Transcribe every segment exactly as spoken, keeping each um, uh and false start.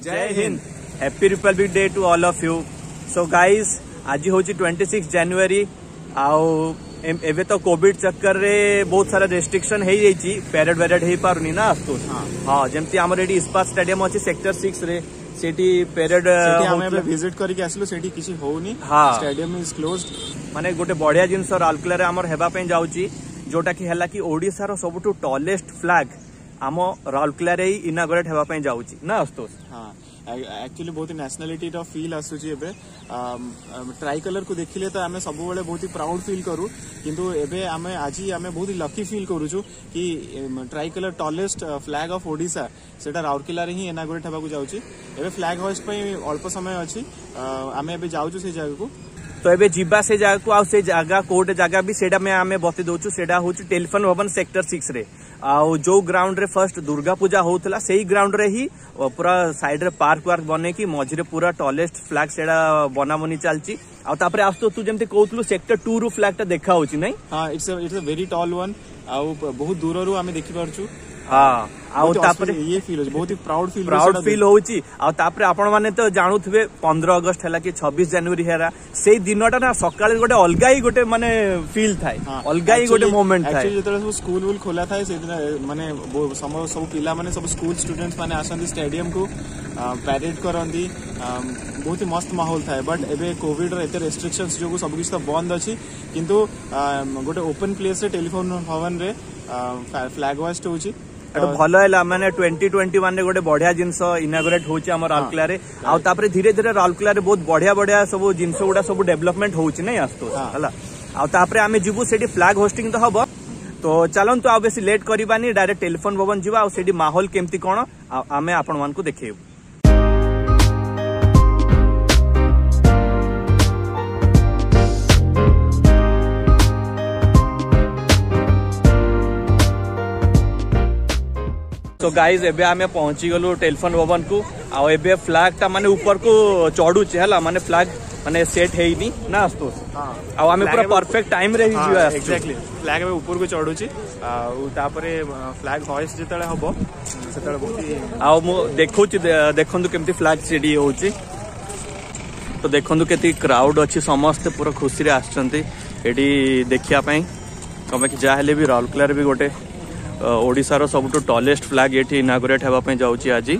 जय हिंद। Happy Republic Day to all of you. So guys आज हूँ ट्वेंटी सिक्स जनवरी आउ एबे तो कोविड चक्कर रे बहुत सारा रेस्ट्रिक्शन हो जाइए पैरेड वैरेड हो पारुनी ना आस्तु हाँ जमती आमर ये इस्पात स्टेडियम अच्छी सेक्टर सिक्स रे सेठी पैरेड विजिट करके आसलु सेठी किसी होनी हाँ स्टेडियम इज क्लोज्ड माने गोटे बढ़िया जिनस राउरकेला रे आमर हेबा पे जाउची जोटा कि हैला कि ओडिसा रो सबुठु टॉलेस्ट फ्लैग आम राउरकेला रे इनागोरेट हेबा पे जाउची ना आस्तु हाँ एक्चुअली बहुत नेशनलिटी रो फील आसुची एबे ट्राई कलर को देखिले तो आमे सब बेले बहुत ही प्राउड फील करू किंतु एबे आमे आज आमे बहुत ही लकी फील करूछु कि tricolour tallest flag of Odisha सेटा राउरकेला रे ही इनागोरेट हेबा को जाउची एबे फ्लैग होस्ट पे अल्प समय अछि आमे एबे जाउछु से जगह को तो एबे जिबा से जगह को आ से जगह कोड जगह भी सेटा में आमे बते दोछु सेटा होछु टेलीफोन भवन सेक्टर सिक्स रे आउ जो ग्राउंड रे फर्स्ट दुर्गा पूजा होतला सेही ग्राउंड रे ही पूरा साइड रे पार्क वार्क बने की मझिरे पूरा टॉलेस्ट फ्लैग सेटा बना बनी चलची आ तापरे आस्तो तू जेमते कहउतलु सेक्टर टू रु फ्लैग ता देखा होची नै हां it's a it's a very tall one आउ बहुत दूर रु आमे देखि परछु हाँ आउ तापरे ये फील होची बहुत ही प्राउड फील प्राउड फील होची आ तापरे आपण माने तो जानुथबे पंद्रह अगस्त हैला कि छब्बीस जनवरी हेरा सेही दिनटा ना सकाळे गोटे अलगा ही गोटे माने फील थाए अलगा ही गोटे मोमेंट थाए एक्चुअली जेतले सब स्कूल वुल खोला थाए से दिन माने सब सब पिला माने सब स्कूल स्टूडेंट्स माने आसंदी स्टेडियम को पैरेड करंदी बहुत ही मस्त माहौल थाए बट एबे कोविड रे एते रेस्ट्रिक्शंस जो सब किछ तो बंद अछि किंतु गोटे ओपन प्लेस रे टेलीफोन भवन रे फ्लैग होस्ट होची भल है माने ट्वेंटी ट्वेंटी वन रे गोटे बढ़िया जिनस इनागोरेट होची हमर राउरकेला रे आ तापरे धीरे धीरे राउरकेला रे बहुत बढ़िया बढ़िया सब जिनस गुडा सब डेवलपमेंट होची नै आस्तो हला आ तापरे आमे जिबु सेठी फ्लैग होस्टिंग तो हबो तो चलन तो आ बेसी लेट करबानी डायरेक्ट टेलीफोन भवन जिबा आ सेठी माहौल केमती कोन आमे आपण मान को देखेबु। तो गाइज एबे आमे पहुंची गलु टेलीफोन भवन को आ एबे फ्लैग ता माने ऊपर को चढ़ुचे हला माने फ्लैग माने सेट हेइनी ना आस्तो हां आ आमे पूरा परफेक्ट टाइम रे ही जिवा एक्जेक्टली फ्लैग एबे ऊपर को चढ़ुची आ तापरे फ्लैग होइस जेतले हबो सेतले बहुत ही आ मो देखौची देखंतु केमती फ्लैग सेडी होउची तो देखंतु केती क्राउड अछि समस्त पूरा खुशी रे आछंती एडी देखिया पई कमे कि जा हेले भी राउरकेला रे भी गोटे ओडिसा रो सबटो टॉलेस्ट फ्लैग एठी इनागोरेट हेबा पे जाउची आजी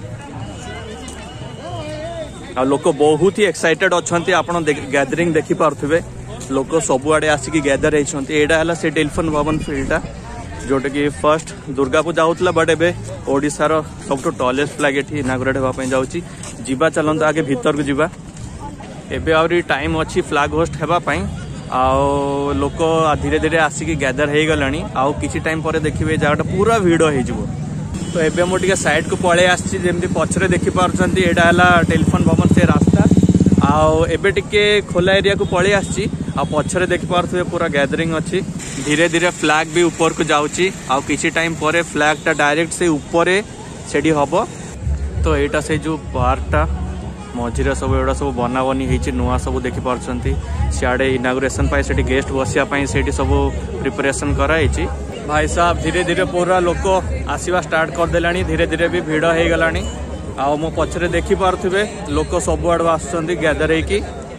आ लोक बहुत ही एक्साइटेड अछंती आपण गैदरिंग देखि पारथुबे लोक सब आडे आसी गैदर हेछंती एडा हला से टेलीफोन भवन फील्डा जोटा कि फर्स्ट दुर्गा पूजा होतला बट एबे ओडिसा रो सबटो टॉलेस्ट फ्लैग एठी इनागोरेट हेबा पे जाउची जिबा चलंत आगे भीतर को जिबा एबे आउरी टाइम अछि फ्लैग होस्ट हेबा पई आउ लोक धीरे धीरे आसिक गैदर हो गलानी आउ किसी टाइम पर देखिए जगह पूरा भिड़ हो तो एबे मो टिके साइड को पळे आछि जेमती पछरे देखि पारछंती एडा हला टेलीफोन भवन से रास्ता आउ एबे टिके खोला एरिया को पळे आछि आ पछरे देखि पारथुबे पूरा गैदरिंग अछि धीरे धीरे फ्लैग भी ऊपर को जाउची आउ किसी टाइम पर फ्लैग टा डायरेक्ट से ऊपर सेडी हबो तो एटा से जो पार्कटा मझिरे सब एडा सब बना बनी होती नुआ सब देखि पारछंती सियाडे इनागुरेशन पाई सेठी गेस्ट बसिया पाई सेठी सब प्रिपरेशन कराई भाई साहब धीरे धीरे पूरा लोक आसीबा स्टार्ट कर देलानी धीरे धीरे भी भीड़ हो गलानी आ मो पछरे देखि पारथुबे लोक सब आड आछंती गैदर हेकी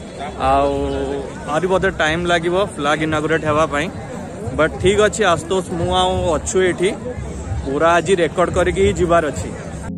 आउरी बोधे टाइम लागिवो फ्लैग इनागुरेट हेबा पाई बट ठीक अछि आस्तोस मु आ अछु एठी पूरा आज रेकॉर्ड करके ही जिबार अछि।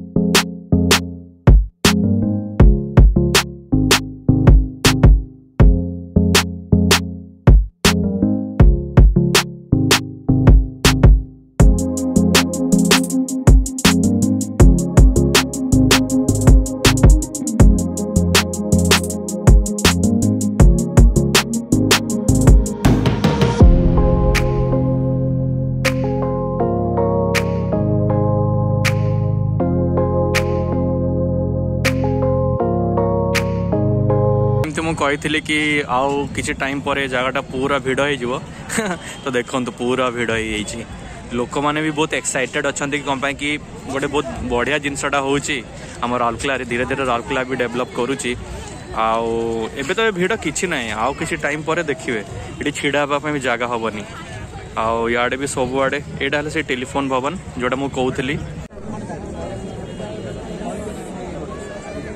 कही कि आउ किसी टाइम पर जगह पूरा भिड़ हो तो देखो तो पूरा भिड़ हो लोक मैंने भी बहुत एक्साइटेड अच्छा कि कौन कि गोटे बहुत बढ़िया जिनसटा होची आम राउरकेला धीरे धीरे राउरकेला भी डेभलप करुच्ची आउ एबे तो भिड़ किछि नहीं आउ किछि टाइम पर देखिए ये छिड़ा हाँपी भी जगह हेनी आउ याडे भी सब आड़े यहाँ से टेलीफोन भवन जोटा मुझे कहूली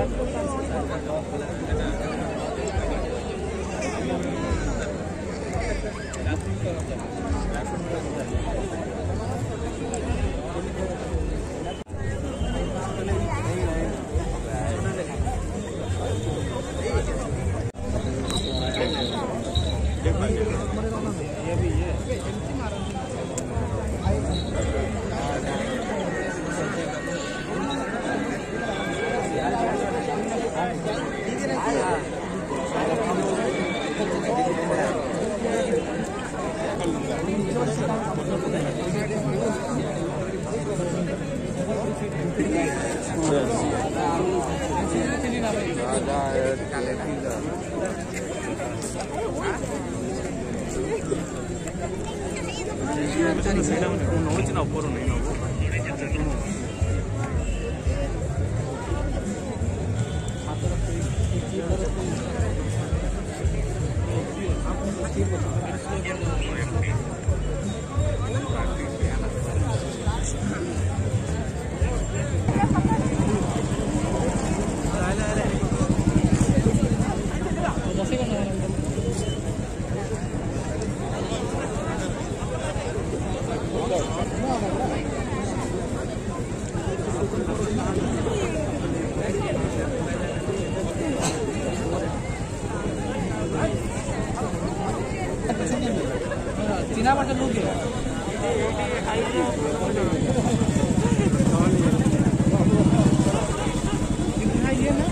चीना मटन लोगे ये ना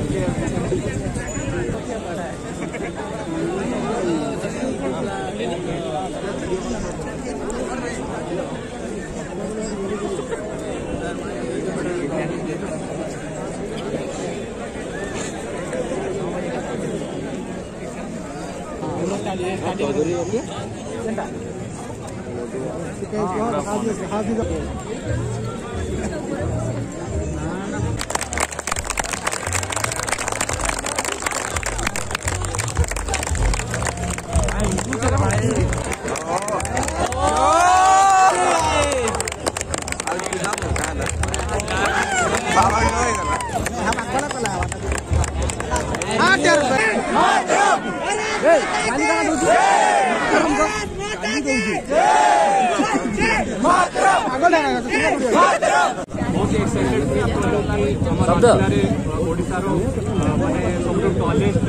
ओडिशार माने सबुठु टॉलेस्ट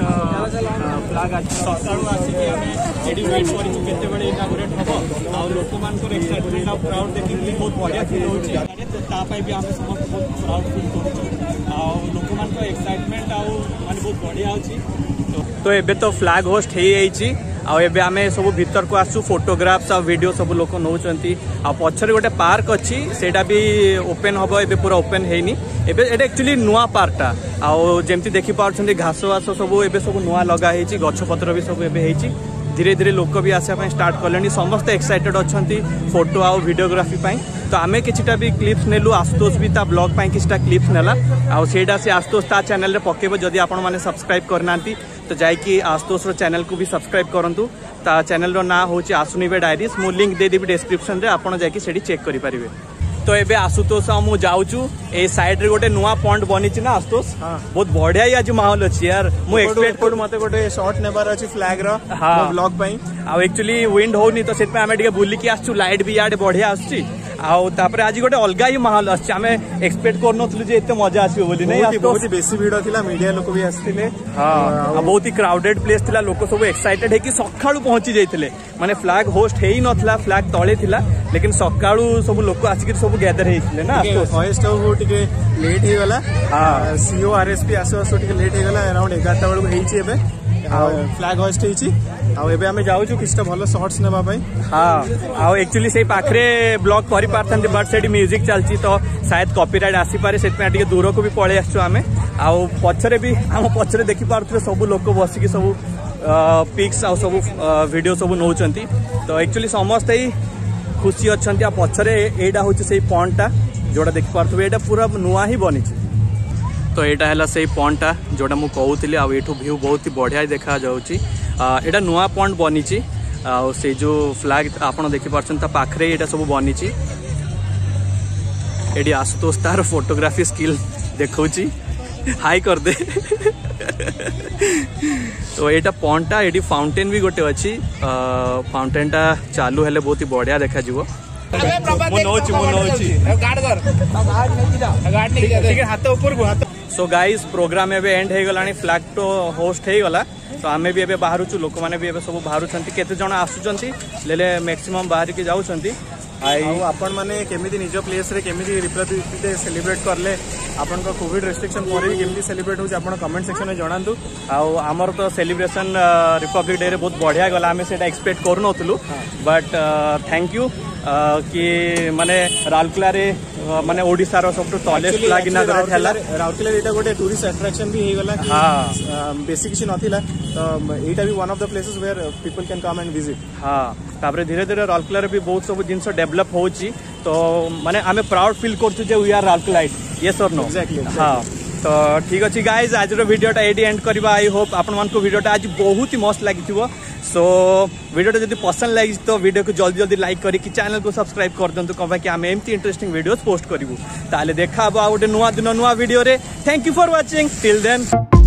फ्लैग आज सकाळू आसिक एडी वेट करी केते बडे इनागुरेट हबो आ लोक मानकर एक्साइटमेंट आ प्राउड देखि बहुत बढ़िया फील होची ता पाई भी हम समस्त बहुत प्राउड फील करू आ लोक मानकर एक्साइटमेंट आ माने बहुत बढ़िया होची। तो एबे तो फ्लैग होस्ट हे आइची आ एबे आमे सब भीतर को आसु फोटोग्राफ्स आ वीडियो सब लोक नौचंती आ पछरे गोटे पार्क अछि सेटा भी ओपन हबो एबे पूरा ओपन हेनी एबे एटा एक्चुअली नुआ पार्कटा आ जेमती देखि पाउछंती घास वास सब एबे सब नुआ लगा हेची गछ पत्र भी सब एबे हेची धीरे धीरे लोक भी आसा पय स्टार्ट करलेनी समस्त एक्साइटेड अछंती फोटो आ वीडियोग्राफी पय तो आमे किछटा भी क्लिप्स नेलु आशुतोष भी ता ब्लॉग पय किछटा क्लिप्स नेला आ सेटा से आशुतोष ता चैनल रे पकेबो जदी आपण माने सब्सक्राइब करनांती तो जाइकी आशुतोष रो चैनल को भी सब्सक्राइब करंतु ता चैनल रो ना होची आसुनिबे डायरीज मु लिंक दे देबी डिस्क्रिप्शन रे आपण जाइकी सेठी चेक करि परिबे। तो एबे आशुतोष मु जाउचू ए साइड रे गोटे नुआ पॉइंट बनिची ना आशुतोष बहुत बढ़िया ही आज माहौल अछि यार मु एक्सपेक्ट कर मते गोटे शॉट नेबार अछि फ्लैग रो ब्लॉग पई आ एक्चुअली विंड होनी तो सेट पे हमें ଟିକେ बुली की आछू लाइट भी याड बढ़िया आछी आउ तापर आज गोटे अलगा ही माहौल अछि हमें एक्सपेक्ट करनथलु जे एते मजा आछी बोली नै बहुत ही बेसी भीड़ थिला मीडिया लोक भी आस्थिले हां बहुत ही क्राउडेड प्लेस थिला लोक सब एक्साइटेड है कि सखाळू पहुंची जाइथिले माने फ्लैग होस्ट हेई नथला फ्लैग तळे थिला लेकिन सखाळू सब लोक आसी सब गैदर हेइथिले ना होस्ट हो टिके लेट हे गला हां सीओ आरएसपी आसो आसो टिके लेट हे गला अराउंड ग्यारह बेलू हेइची एबे फ्लैग होस्ट हेइची आ एबे हमें जाउछु किछटा भलो शॉट्स नेबा पई हां आ एक्चुअली से पाखरे ब्लॉग करि पारथन बट सेडी म्यूजिक चलची तो शायद कॉपीराइट आसी पारे सेट पे टिके दूर को भी पळे आछो हमें आ पछरे भी हम पछरे देखि पारथले सब लोक बसी कि सब पिक्स आ सब वीडियो सब नौचंती तो एक्चुअली समस्त ही खुशी अछंती आ पछरे एडा होची से पॉइंटटा जोडा देखि पारथबे एडा पूरा नुआ ही बनिची तो एटा हला से पॉइंटटा जोडा मु कहउतिली आ एठू व्यू बहुत ही बढ़िया देखा जाउची एटा नुआ पॉइंट बनिची आ से जो फ्लैग आपण देखि पारछन ता पाखरे एटा सब बनिची एडी आशुतोष तार फोटोग्राफी स्किल देखौची हाई कर दे तो यहाँ पॉन्टा ये फाउंटेन भी गोटे अच्छी फाउंटेन टा चालू हेले बहुत ही बढ़िया देखा जीवो सो गाइस प्रोग्राम एबे एंड हे गलानी फ्लैग तो होस्ट हे गला तो आमे भी एबे बाहर छु लोक माने भी एबे सब बाहर छंती केते जण आसुचंती लेले मैक्सिमम बाहर के जाउचंती आई आपण माने केमिति निज प्लेस रे केमिति रिप्रेजेंट सेलिब्रेट करले आपण को कोविड रेस्ट्रिक्शन पर भी केमिति सेलिब्रेट होछ आपण कमेंट सेक्शन में जणांतु आ हमर तो सेलिब्रेशन रिपब्लिक डे रे बहुत बढ़िया गला हमें सेटा एक्सपेक्ट करू नथुलु बट थैंक यू कि माने राउरकेला रे माने ओडिसा रो सब टॉलेस्ट फ्लैग इनागुरेट हैला राउरकेला एटा गोटे टूरिस्ट अट्रैक्शन भी हे गला कि हां बेसिक किछ नथिला तो एटा भी one of the places where people can come and visit हां तापर धीरे धीरे राउरकेला रे भी बहुत सब जिंस डेवलप होची तो माने हमें प्राउड फील करछु जे वी आर राउरकेलाइट यस और नो एग्जैक्टली हां तो ठीक अच्छे गाइज आज वीडियोटा ये एंड करवा आई होप आपण मान को वीडियोटा आज बहुत ही मस्त लगी सो वीडियोटा जब पसंद लगी तो वीडियो को जल्दी जल्दी लाइक करके चैनल को सब्सक्राइब कर दिंतु कम कि आम एमती इंटरेस्टिंग वीडियोस पोस्ट करूँ ताले देखा गोटे नुआ दिन नुआ वीडियो रे thank you for watching till then.